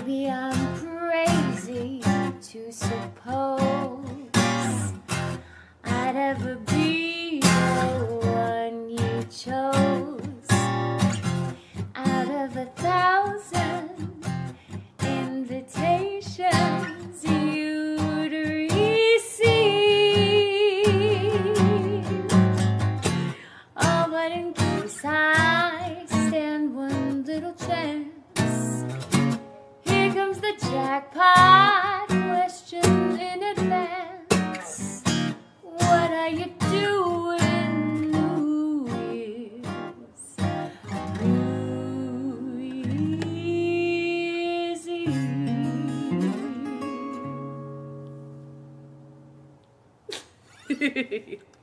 Maybe I'm crazy to suppose I'd ever be the one you chose. Out of 1,000 invitations you'd receive. Oh, but in case I stand one little chance, here comes the jackpot question in advance. What are you doing New Year's Eve?